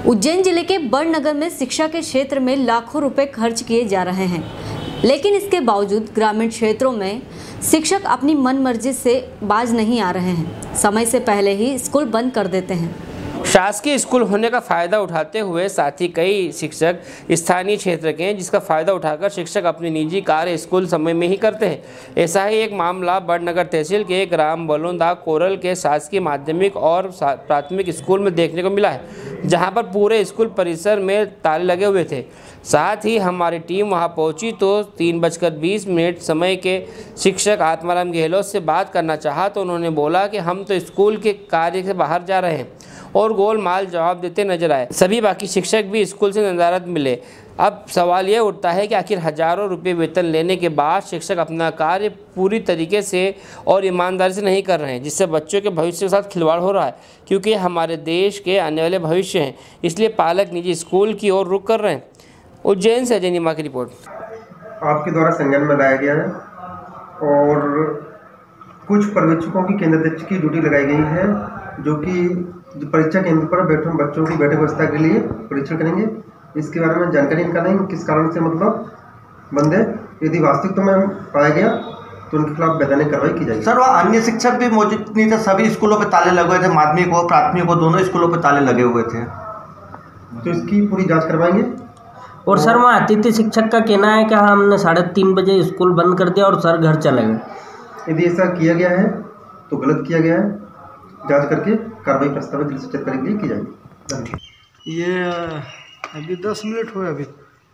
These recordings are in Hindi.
उज्जैन जिले के बड़नगर में शिक्षा के क्षेत्र में लाखों रुपए खर्च किए जा रहे हैं, लेकिन इसके बावजूद ग्रामीण क्षेत्रों में शिक्षक अपनी मनमर्जी से बाज नहीं आ रहे हैं। समय से पहले ही स्कूल बंद कर देते हैं। शासकीय स्कूल होने का फ़ायदा उठाते हुए साथ ही कई शिक्षक स्थानीय क्षेत्र के हैं, जिसका फ़ायदा उठाकर शिक्षक अपनी निजी कार्य स्कूल समय में ही करते हैं। ऐसा ही एक मामला बड़नगर तहसील के ग्राम बलौदा कोरल के शासकीय माध्यमिक और प्राथमिक स्कूल में देखने को मिला है, जहां पर पूरे स्कूल परिसर में ताले लगे हुए थे। साथ ही हमारी टीम वहां पहुंची तो 3:20 समय के शिक्षक आत्माराम गहलोत से बात करना चाहा तो उन्होंने बोला कि हम तो स्कूल के कार्य से बाहर जा रहे हैं और गोलमाल जवाब देते नजर आए। सभी बाकी शिक्षक भी स्कूल से नदारद मिले। अब सवाल यह उठता है कि आखिर हजारों रुपए वेतन लेने के बाद शिक्षक अपना कार्य पूरी तरीके से और ईमानदारी से नहीं कर रहे हैं, जिससे बच्चों के भविष्य के साथ खिलवाड़ हो रहा है, क्योंकि हमारे देश के आने वाले भविष्य हैं। इसलिए पालक निजी स्कूल की ओर रुख कर रहे हैं। उज्जैन से अजय नीमा की रिपोर्ट। आपके द्वारा संज्ञान में लाया गया है और कुछ पर्यवेक्षकों की केंद्राध्यक्ष की ड्यूटी लगाई गई है, जो कि परीक्षा केंद्र पर बैठे बच्चों की बैठक व्यवस्था के लिए परीक्षण करेंगे। इसके बारे में जानकारी निकालेंगे किस कारण से बंद है। यदि वास्तविकता में पाया गया तो उनके खिलाफ वैधानिक कार्रवाई की जाएगी। सर, वह अन्य शिक्षक भी मौजूद नहीं थे, सभी स्कूलों पे ताले लगे हुए थे, माध्यमिक और प्राथमिक को दोनों स्कूलों पे ताले लगे हुए थे। तो इसकी पूरी जाँच करवाएंगे। और सर, वहाँ अतिथि शिक्षक का कहना है कि हमने 3:30 बजे स्कूल बंद कर दिया और सर घर चले गए। यदि ऐसा किया गया है तो गलत किया गया है। जांच करके कार्रवाई प्रस्तावित जिला शिक्षा अधिकारी के लिए की जाएगी। ये अभी 10 मिनट हुए। अभी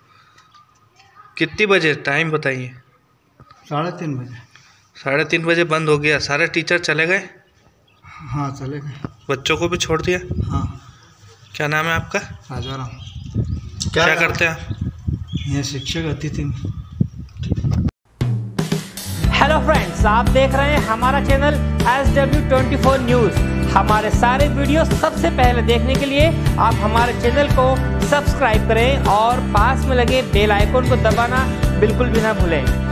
कितनी बजे टाइम बताइए? 3:30 बजे। 3:30 बजे बंद हो गया। सारे टीचर चले गए? हाँ, चले गए। बच्चों को भी छोड़ दिया? हाँ। क्या नाम है आपका? राजाराम। क्या करते हैं आप? ये शिक्षक अतिथि। हेलो फ्रेंड्स, आप देख रहे हैं हमारा चैनल SW24 न्यूज़। हमारे सारे वीडियो सबसे पहले देखने के लिए आप हमारे चैनल को सब्सक्राइब करें और पास में लगे बेल आइकन को दबाना बिल्कुल भी ना भूलें।